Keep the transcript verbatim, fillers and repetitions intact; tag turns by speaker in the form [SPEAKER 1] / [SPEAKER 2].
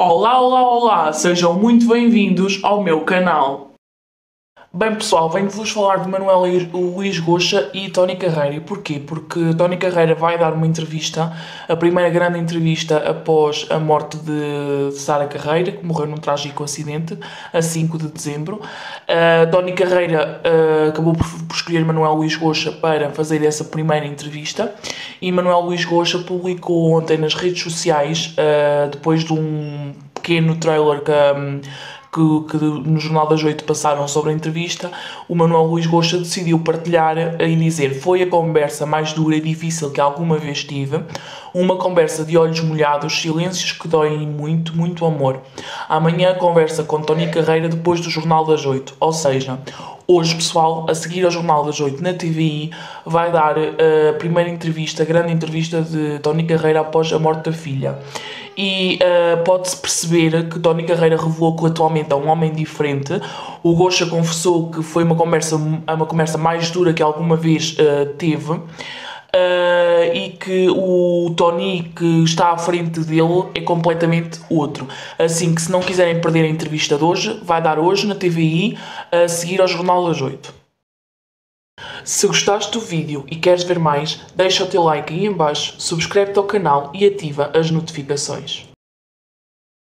[SPEAKER 1] Olá, olá, olá! Sejam muito bem-vindos ao meu canal. Bem pessoal, venho-vos falar de Manuel Luís Goxa e Tony Carreira. E porquê? Porque Tony Carreira vai dar uma entrevista, a primeira grande entrevista após a morte de Sara Carreira, que morreu num trágico acidente, a cinco de dezembro. Uh, Tony Carreira uh, acabou por, por escolher Manuel Luís Goxa para fazer essa primeira entrevista. E Manuel Luís Goxa publicou ontem nas redes sociais, uh, depois de um pequeno trailer que... Um, Que, que no Jornal das Oito passaram sobre a entrevista, o Manuel Luís Goxa decidiu partilhar e dizer: foi a conversa mais dura e difícil que alguma vez tive, uma conversa de olhos molhados, silêncios que doem muito, muito amor. Amanhã conversa com Tony Carreira depois do Jornal das Oito, ou seja, hoje pessoal, a seguir ao Jornal das Oito na T V I, vai dar a primeira entrevista, a grande entrevista de Tony Carreira após a morte da filha. E uh, pode-se perceber que Tony Carreira revelou que atualmente é um homem diferente. O Goxa confessou que foi uma conversa, uma conversa mais dura que alguma vez uh, teve. Uh, e que o Tony que está à frente dele é completamente outro. Assim que, se não quiserem perder a entrevista de hoje, vai dar hoje na T V I, a seguir ao Jornal das Oito. Se gostaste do vídeo e queres ver mais, deixa o teu like aí em baixo, subscreve-te ao canal e ativa as notificações.